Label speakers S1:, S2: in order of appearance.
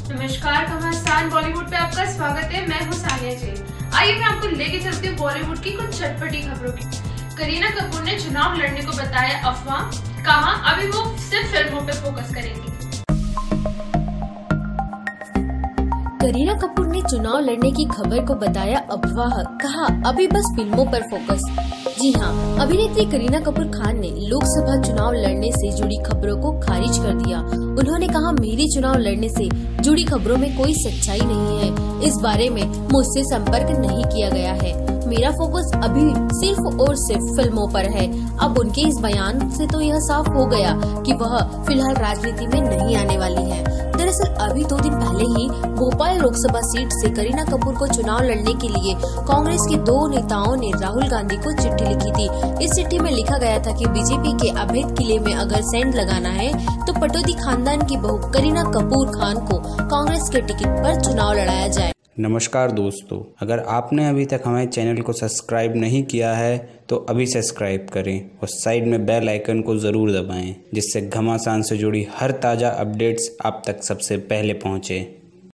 S1: नमस्कार, घमासान बॉलीवुड पे आपका स्वागत है। मैं हूँ सानिया जैन। आइए मैं आपको लेके चलती हूँ बॉलीवुड की कुछ चटपटी खबरों की। करीना कपूर ने चुनाव लड़ने को बताया अफवाह, कहा अभी वो सिर्फ फिल्मों पे फोकस करेंगी।
S2: करीना कपूर ने चुनाव लड़ने की खबर को बताया अफवाह, कहा अभी बस फिल्मों पर फोकस। जी हाँ, अभिनेत्री करीना कपूर खान ने लोकसभा चुनाव लड़ने से जुड़ी खबरों को खारिज कर दिया। उन्होंने कहा, मेरी चुनाव लड़ने से जुड़ी खबरों में कोई सच्चाई नहीं है। इस बारे में मुझसे संपर्क नहीं किया गया है। मेरा फोकस अभी सिर्फ और सिर्फ फिल्मों पर है। अब उनके इस बयान से तो यह साफ हो गया कि वह फिलहाल राजनीति में नहीं आने वाली है। दरअसल अभी 2 दिन पहले ही भोपाल लोकसभा सीट से करीना कपूर को चुनाव लड़ने के लिए कांग्रेस के 2 नेताओं ने राहुल गांधी को चिट्ठी लिखी थी। इस चिट्ठी में लिखा गया था कि बीजेपी के अभेद किले में अगर सेंध लगाना है तो पटौदी खानदान की बहू करीना कपूर खान को कांग्रेस के टिकट पर चुनाव लड़ाया जाए।
S3: नमस्कार दोस्तों, अगर आपने अभी तक हमारे चैनल को सब्सक्राइब नहीं किया है तो अभी सब्सक्राइब करें और साइड में बेल आइकन को ज़रूर दबाएं, जिससे घमासान से जुड़ी हर ताज़ा अपडेट्स आप तक सबसे पहले पहुँचे।